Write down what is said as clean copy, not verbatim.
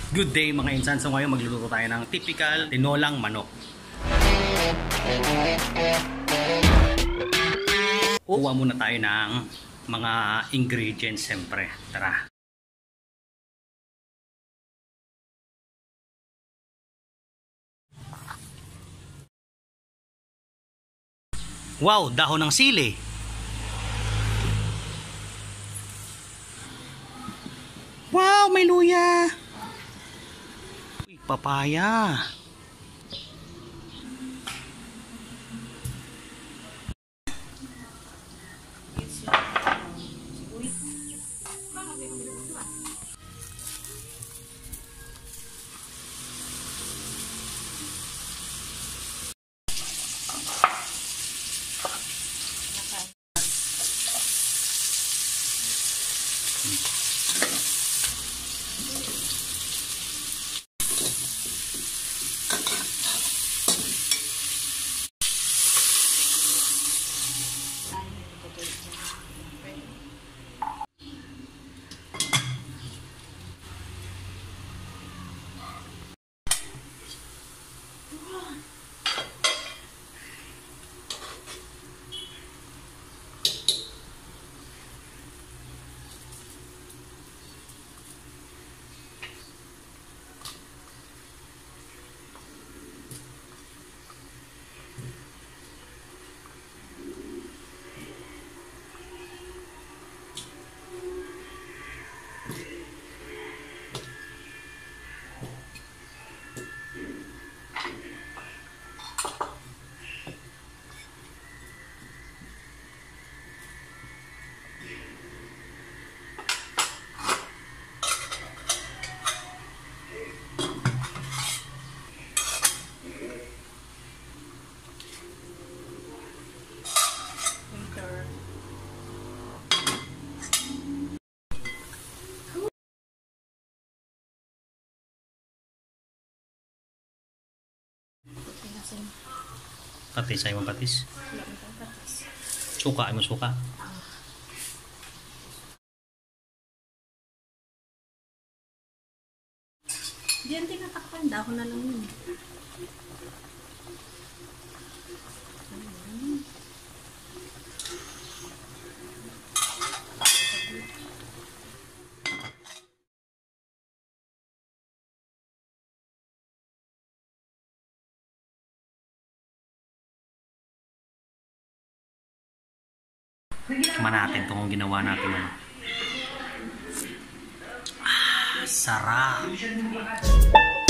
Good day mga insan. So ngayon magluluto tayo ng typical tinolang manok. Kuha muna tayo ng mga ingredients siyempre. Tara. Wow, dahon ng sili. Wow, may luya. Uy, papaya. Patis ay mapatis. Suka ay mo suka. Diyan tinatakpan, dahon na lang yun. Tikman natin itong ginawa natin. Sarap.